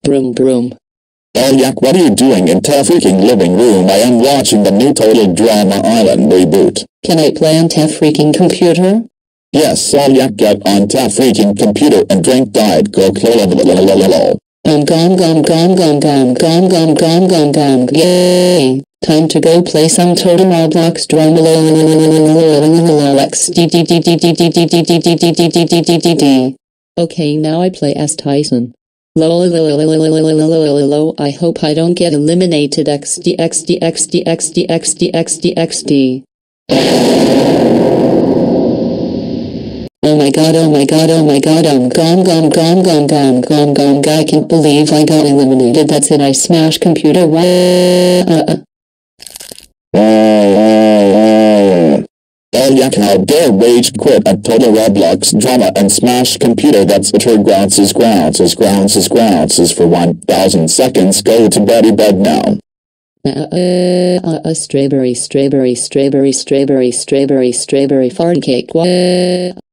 Broom broom. Uolliac, what are you doing in ta freaking living room? I am watching the new Total Drama Island reboot. Can I play on ta freaking computer? Yes, Uolliac, get on ta freaking computer and drink Diet Coke. Yay! Time to go play some Total Roblox drama. Okay, now I play as Tyson. I hope I don't get eliminated. XD. Oh my god, I'm gone. I can't believe I got eliminated. That's it, I smashed computer. Uolliac, how dare rage quit at Total Roblox drama and smash computer. That's what her grounds is for 1,000 seconds. Go to bed now. Strawberry fart cake.